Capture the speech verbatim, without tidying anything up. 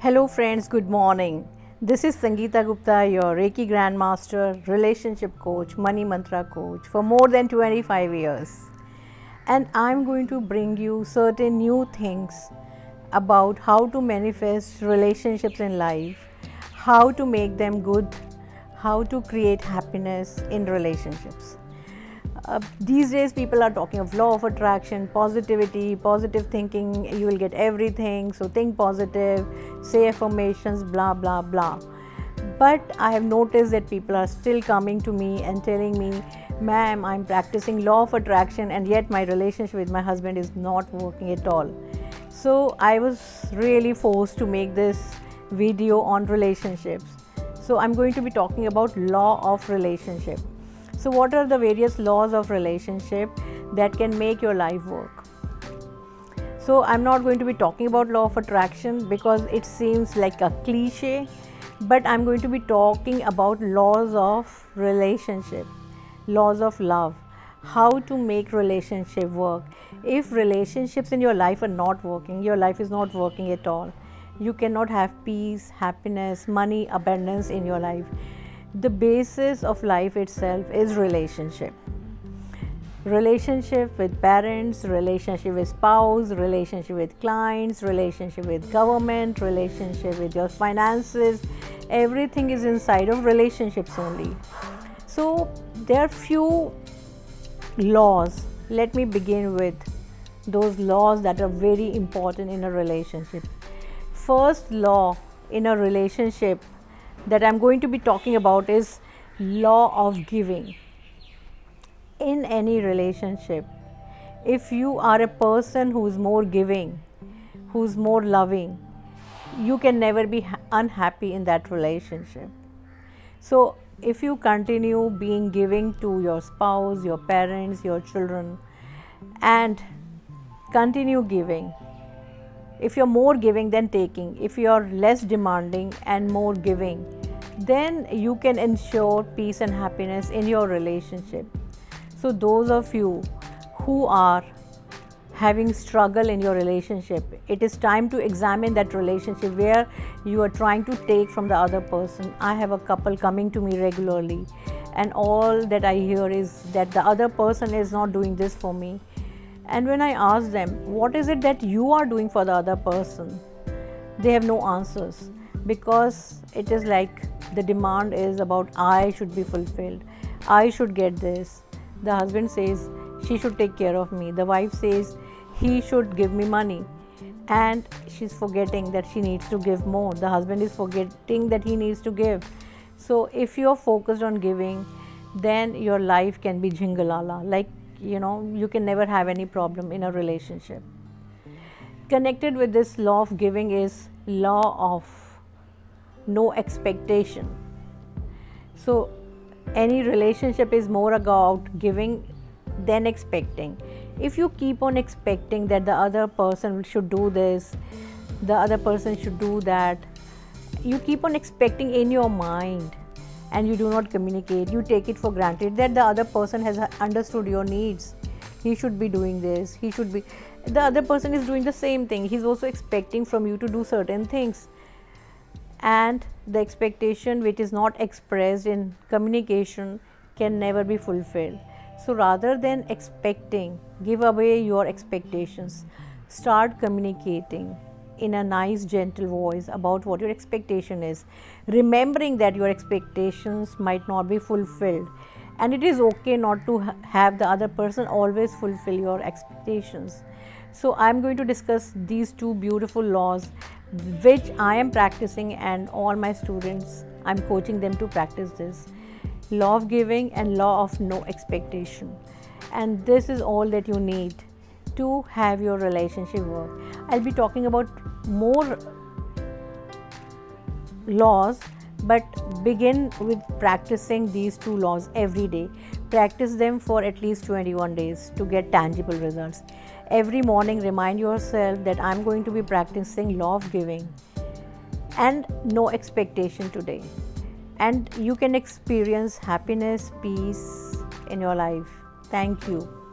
Hello friends, good morning. This is Sangeeta Gupta, your Reiki Grandmaster, Relationship Coach, Money Mantra Coach for more than twenty-five years. And I'm going to bring you certain new things about how to manifest relationships in life, how to make them good, how to create happiness in relationships. Uh, these days people are talking of law of attraction, positivity, positive thinking, you will get everything, so think positive, say affirmations, blah blah blah. But I have noticed that people are still coming to me and telling me, ma'am, I'm practicing law of attraction and yet my relationship with my husband is not working at all. So I was really forced to make this video on relationships. So I'm going to be talking about law of relationship. So what are the various laws of relationship that can make your life work? So I'm not going to be talking about law of attraction because it seems like a cliche, but I'm going to be talking about laws of relationship, laws of love, how to make relationship work. If relationships in your life are not working, your life is not working at all. You cannot have peace, happiness, money, abundance in your life. The basis of life itself is relationship. Relationship with parents, relationship with spouse, relationship with clients, relationship with government, relationship with your finances. Everything is inside of relationships only. So there are few laws. Let me begin with those laws that are very important in a relationship. First law in a relationship that I'm going to be talking about is law of giving. In any relationship, if you are a person who is more giving, who's more loving, you can never be unhappy in that relationship. So if you continue being giving to your spouse, your parents, your children, and continue giving, if you're more giving than taking, if you're less demanding and more giving, then you can ensure peace and happiness in your relationship. So those of you who are having struggle in your relationship, it is time to examine that relationship where you are trying to take from the other person. I have a couple coming to me regularly, and all that I hear is that the other person is not doing this for me. And when I ask them, what is it that you are doing for the other person? They have no answers, because it is like the demand is about I should be fulfilled, I should get this. The husband says she should take care of me. The wife says he should give me money. And she's forgetting that she needs to give more. The husband is forgetting that he needs to give. So if you're focused on giving, then your life can be jingalala. Like, you know, you can never have any problem in a relationship. Connected with this law of giving is law of no expectation. So any relationship is more about giving than expecting. If you keep on expecting that the other person should do this, the other person should do that, you keep on expecting in your mind, and you do not communicate, you take it for granted that the other person has understood your needs. He should be doing this, he should be, the other person is doing the same thing, he's also expecting from you to do certain things. And the expectation which is not expressed in communication can never be fulfilled. So rather than expecting, give away your expectations. Start communicating in a nice, gentle voice about what your expectation is, remembering that your expectations might not be fulfilled, and it is okay not to ha- have the other person always fulfill your expectations. So I'm going to discuss these two beautiful laws which I am practicing, and all my students, I'm coaching them to practice this. Law of giving and law of no expectation. And this is all that you need to have your relationship work. I'll be talking about more laws, but begin with practicing these two laws every day. Practice them for at least twenty-one days to get tangible results. Every morning remind yourself that I'm going to be practicing law of giving and no expectation today, and you can experience happiness, peace in your life. Thank you.